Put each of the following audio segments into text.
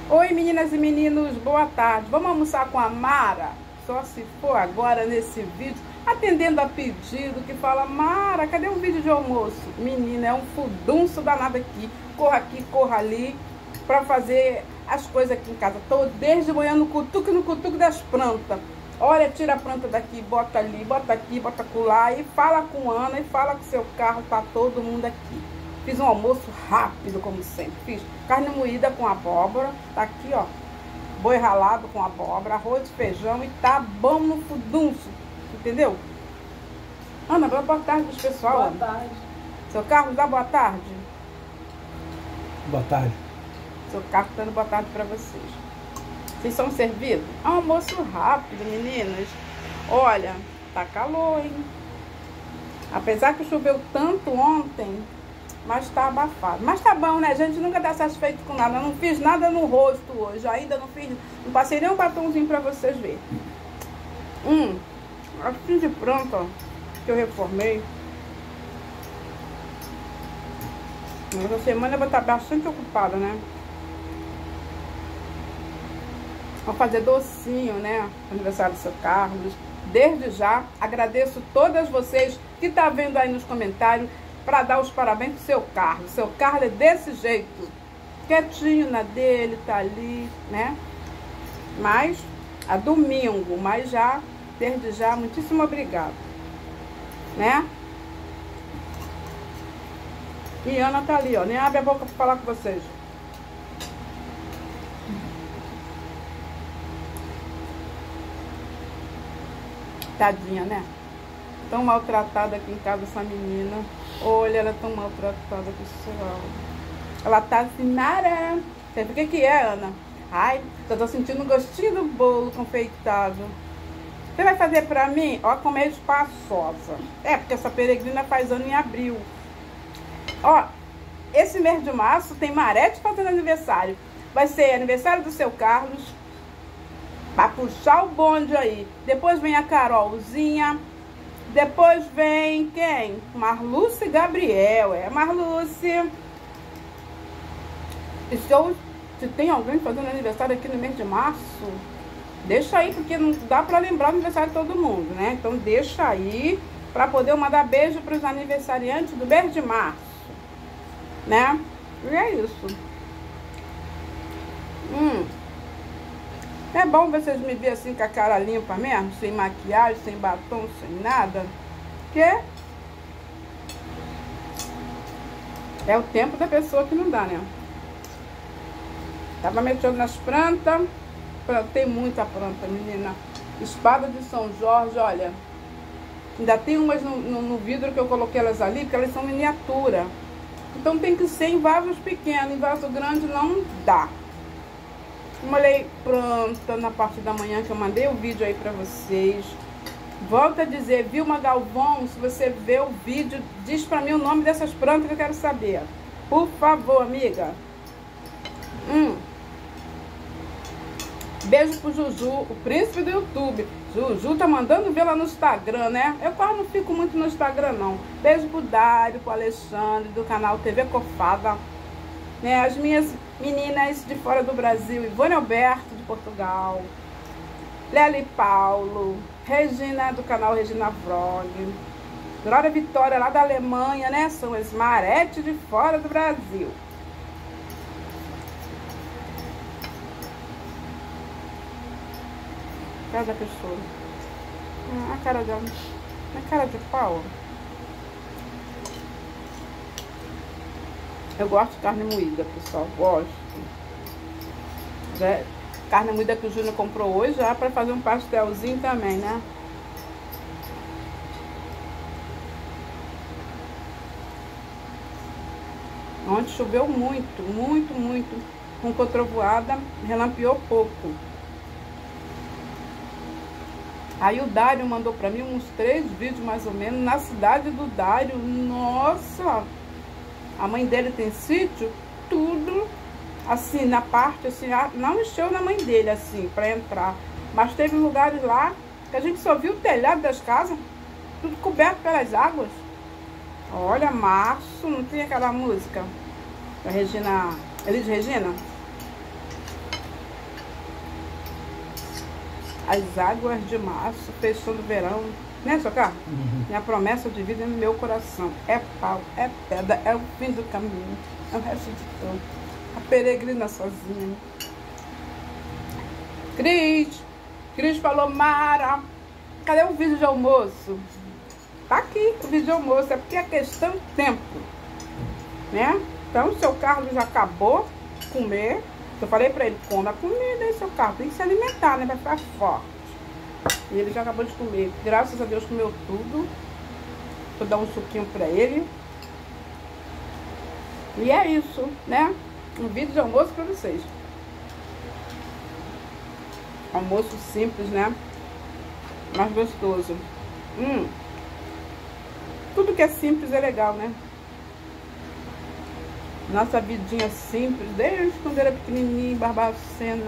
Oi, meninas e meninos, boa tarde. Vamos almoçar com a Mara? Só se for agora nesse vídeo, atendendo a pedido que fala: Mara, cadê um vídeo de almoço? Menina, é um furdunço danado aqui, corra ali, pra fazer as coisas aqui em casa. Tô desde manhã no cutuque das plantas. Olha, tira a planta daqui, bota ali, bota aqui, bota acolá, e fala com Ana, e fala com seu carro, tá todo mundo aqui. Fiz um almoço rápido, como sempre. Fiz carne moída com abóbora, tá aqui, ó, boi ralado com abóbora, arroz e feijão, e tá bom no furdunço, entendeu? Ana, boa tarde pros pessoal. Boa Ana. tarde. Seu Carlos, dá boa tarde. Boa tarde. Seu Carlos dando boa tarde pra vocês. Vocês são servidos? É um almoço rápido, meninas. Olha, tá calor, hein? Apesar que choveu tanto ontem, mas tá abafado. Mas tá bom, né? A gente nunca tá satisfeito com nada. Eu não fiz nada no rosto hoje. Ainda não fiz. Não passei nem um batomzinho pra vocês verem. Assim de pronto, ó, que eu reformei. Essa semana eu vou estar bastante ocupada, né? Vou fazer docinho, né? Aniversário do seu Carlos. Desde já, agradeço todas vocês que tá vendo aí nos comentários para dar os parabéns pro seu Carlos. Seu Carlos é desse jeito, quietinho na dele, tá ali, né? Mas, a domingo, mas já, desde já, muitíssimo obrigado, né? E Ana tá ali, ó, nem abre a boca para falar com vocês. Tadinha, né? Tão maltratada aqui em casa essa menina. Olha, ela é tão maltratada, pessoal. Ela tá assim, Mara. Sabe o que é, Ana? Ai, eu tô sentindo o gostinho do bolo confeitado. Você vai fazer pra mim? Ó, como é espaçosa. É, porque essa peregrina faz ano em abril. Ó, esse mês de março tem Marete fazendo aniversário. Vai ser aniversário do seu Carlos. Pra puxar o bonde aí. Depois vem a Carolzinha. Depois vem quem? Marluce e Gabriel. É, Marluce. Se tem alguém fazendo aniversário aqui no mês de março, deixa aí, porque não dá pra lembrar o aniversário de todo mundo, né? Então deixa aí pra poder eu mandar beijo pros aniversariantes do mês de março, né? E é isso. É bom vocês me verem assim com a cara limpa mesmo, sem maquiagem, sem batom, sem nada. Porque é o tempo da pessoa que não dá, né? Tava mexendo nas plantas. Plantei muita planta, menina. Espada de São Jorge, olha. Ainda tem umas no vidro que eu coloquei elas ali, porque elas são miniatura. Então tem que ser em vasos pequenos, em vaso grande não dá. Molhei planta na parte da manhã, que eu mandei o vídeo aí pra vocês. Volto a dizer, Vilma Galvão, se você vê o vídeo, diz pra mim o nome dessas plantas que eu quero saber. Por favor, amiga. Beijo pro Juju, o príncipe do YouTube. Juju tá mandando ver lá no Instagram, né? Eu quase não fico muito no Instagram, não. Beijo pro Dário, pro Alexandre, do canal TV Cofada. Né, as minhas meninas de fora do Brasil, Ivone Alberto, de Portugal, Lely Paulo, Regina, do canal Regina Vlog, Glória Vitória, lá da Alemanha, né? São as Marete de fora do Brasil. Cadê a pessoa? A cara dela. A cara de pau. Eu gosto de carne moída, pessoal. Gosto. Já, carne moída que o Júnior comprou hoje, já para fazer um pastelzinho também, né? Ontem choveu muito. Com cotrovoada, relampeou pouco. Aí o Dário mandou pra mim uns 3 vídeos mais ou menos na cidade do Dário. Nossa! A mãe dele tem sítio, tudo assim, na parte assim, não encheu na mãe dele assim, pra entrar. Mas teve lugares lá que a gente só viu o telhado das casas, tudo coberto pelas águas. Olha, março, não tinha aquela música da Regina, Elis Regina? as águas de março, fechando o verão. Né, seu Carlos? Minha promessa de vida é no meu coração. É pau, é pedra, é o fim do caminho, é o resto de tudo. A peregrina sozinha. Cris falou, Mara, cadê o vídeo de almoço? Tá aqui o vídeo de almoço, é porque é questão de tempo, né? Então o seu Carlos já acabou de comer. Eu falei pra ele, come a comida aí, seu Carlos, tem que se alimentar, né? Vai ficar forte. E ele já acabou de comer. Graças a Deus comeu tudo. Vou dar um suquinho pra ele. E é isso, né? Um vídeo de almoço pra vocês. Almoço simples, né? Mas gostoso. Tudo que é simples é legal, né? Nossa vidinha simples, desde quando era pequenininho, Barbacena.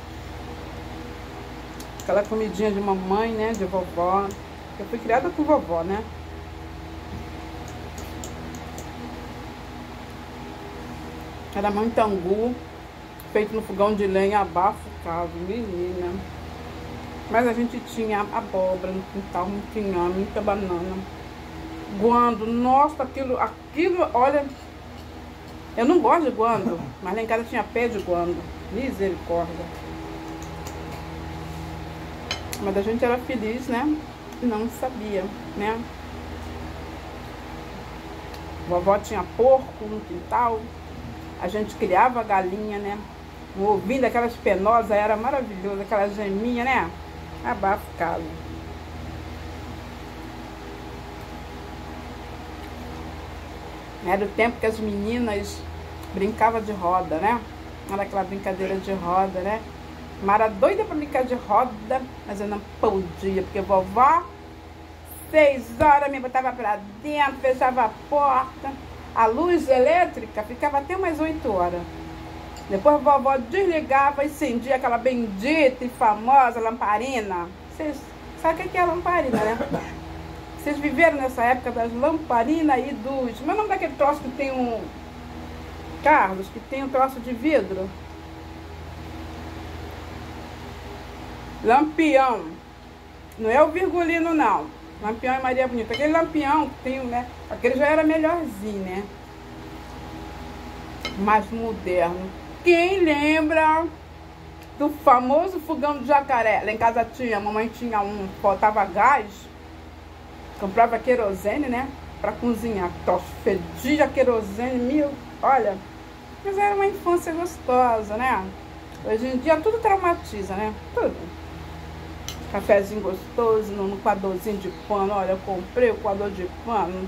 Aquela comidinha de mamãe, né? De vovó. Eu fui criada com vovó, né? Era muito angu, feito no fogão de lenha, abafado, menina. Mas a gente tinha abóbora no quintal, muito inhame, muita banana. Guando, nossa, aquilo, olha... Eu não gosto de guando, mas lá em casa tinha pé de guando. Misericórdia. Mas a gente era feliz, né? Não sabia, né? Vovó tinha porco no quintal. A gente criava galinha, né? O ovinho daquelas penosas era maravilhoso. Aquela geminha, né? Abafado. Era o tempo que as meninas brincavam de roda, né? Era aquela brincadeira de roda, né? Mara doida pra brincar de roda, mas eu não podia, porque vovó, 6 horas, me botava pra dentro, fechava a porta. A luz elétrica ficava até umas 8 horas. Depois a vovó desligava e acendia aquela bendita e famosa lamparina. Vocês sabem o que é lamparina, né? Vocês viveram nessa época das lamparinas e dos... Mas o nome daquele troço que tem um... Carlos, que tem um troço de vidro? Lampião. Não é o virgulino, não. Lampião é Maria Bonita. Aquele lampião que tem, né? Aquele já era melhorzinho, né? Mais moderno. Quem lembra do famoso fogão de jacaré? Lá em casa tinha, a mamãe tinha um, faltava gás. Comprava querosene, né? Pra cozinhar. Troço fedia querosene, olha. Mas era uma infância gostosa, né? Hoje em dia tudo traumatiza, né? Tudo. Cafezinho gostoso, no coadorzinho de pano. Olha, eu comprei o coador de pano.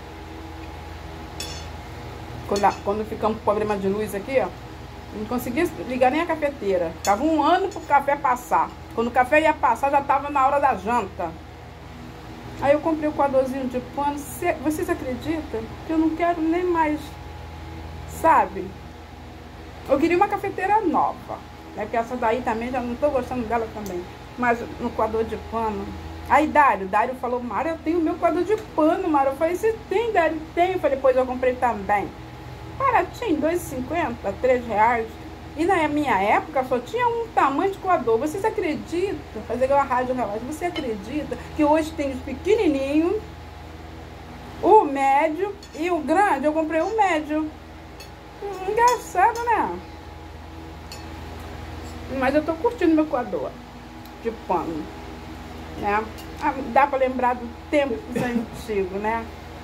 Quando ficamos com problema de luz aqui, ó, não conseguia ligar nem a cafeteira. Ficava 1 ano pro café passar. Quando o café ia passar, já tava na hora da janta. Aí eu comprei o coadorzinho de pano. Vocês acreditam que eu não quero nem mais, sabe? Eu queria uma cafeteira nova, né? Porque essa daí também, já não tô gostando dela também. Mas no coador de pano. Aí Dário falou, Mara, eu tenho o meu coador de pano, Mara. Eu falei, você tem, Dário? Tem. Eu falei, pois eu comprei também. Baratinho, R$2,50, R$3. E na minha época só tinha um tamanho de coador. Vocês acreditam? Fazer igual a rádio relógio. Você acredita que hoje tem os pequenininhos, o médio e o grande? Eu comprei o médio. Engraçado, né? Mas eu tô curtindo meu coador de pano, né? Dá pra lembrar do tempo antigo, né?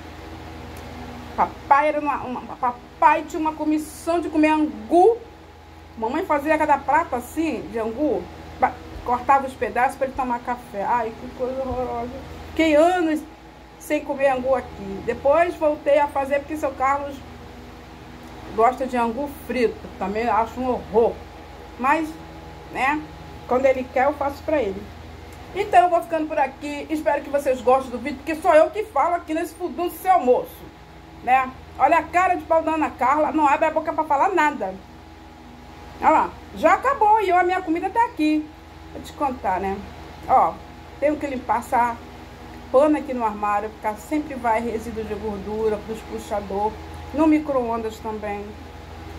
Papai tinha uma comissão de comer angu. Mamãe fazia cada prato assim, de angu, cortava os pedaços para ele tomar café. Ai, que coisa horrorosa. Fiquei anos sem comer angu aqui. Depois voltei a fazer porque seu Carlos gosta de angu frito. Também acho um horror. Mas, né, quando ele quer eu faço para ele. Então eu vou ficando por aqui. Espero que vocês gostem do vídeo, porque sou eu que falo aqui nesse fudum do seu almoço, né? Olha a cara de pau da Ana Carla, não abre a boca para falar nada. Olha lá, já acabou e a minha comida tá aqui. Vou te contar, né? Ó, tenho que limpar essa pano aqui no armário, porque sempre vai resíduo de gordura dos puxador. No micro-ondas também,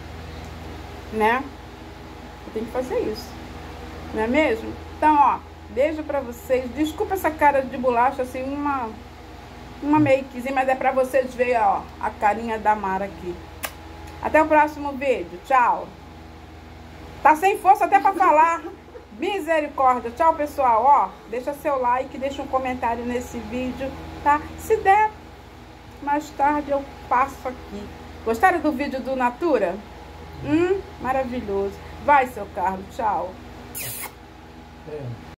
né? Eu tenho que fazer isso, não é mesmo? Então, ó, Beijo pra vocês. Desculpa essa cara de bolacha, assim, uma makezinha, mas é pra vocês verem, ó, a carinha da Mara aqui. Até o próximo vídeo. Tchau. Tá sem força até pra falar. Misericórdia. Tchau, pessoal. Ó, deixa seu like, deixa um comentário nesse vídeo, tá? Se der, mais tarde eu passo aqui. Gostaram do vídeo do Natura? Maravilhoso. Vai, seu Carlos. Tchau.